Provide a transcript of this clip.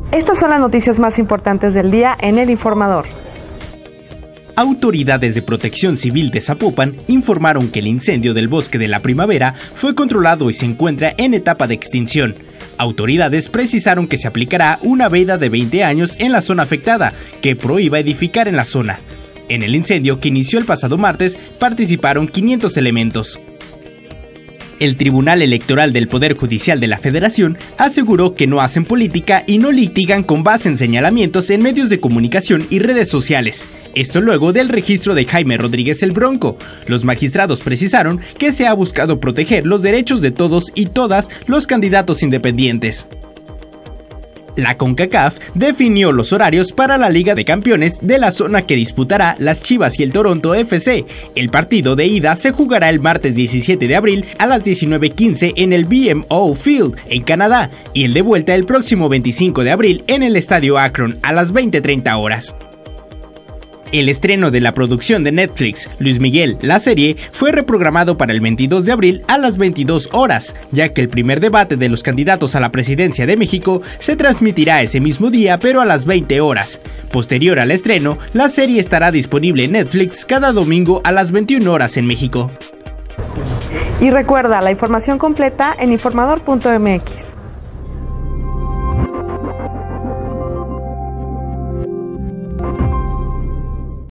Estas son las noticias más importantes del día en El Informador. Autoridades de Protección Civil de Zapopan informaron que el incendio del Bosque de la Primavera fue controlado y se encuentra en etapa de extinción. Autoridades precisaron que se aplicará una veda de 20 años en la zona afectada, que prohíba edificar en la zona. En el incendio, que inició el pasado martes, participaron 500 elementos. El Tribunal Electoral del Poder Judicial de la Federación aseguró que no hacen política y no litigan con base en señalamientos en medios de comunicación y redes sociales. Esto luego del registro de Jaime Rodríguez el Bronco. Los magistrados precisaron que se ha buscado proteger los derechos de todos y todas los candidatos independientes. La CONCACAF definió los horarios para la Liga de Campeones de la zona que disputará las Chivas y el Toronto FC. El partido de ida se jugará el martes 17 de abril a las 19:15 en el BMO Field, en Canadá, y el de vuelta el próximo 25 de abril en el Estadio Akron a las 20:30 horas. El estreno de la producción de Netflix, Luis Miguel, la serie, fue reprogramado para el 22 de abril a las 22 horas, ya que el primer debate de los candidatos a la presidencia de México se transmitirá ese mismo día, pero a las 20 horas. Posterior al estreno, la serie estará disponible en Netflix cada domingo a las 21 horas en México. Y recuerda, la información completa en informador.mx.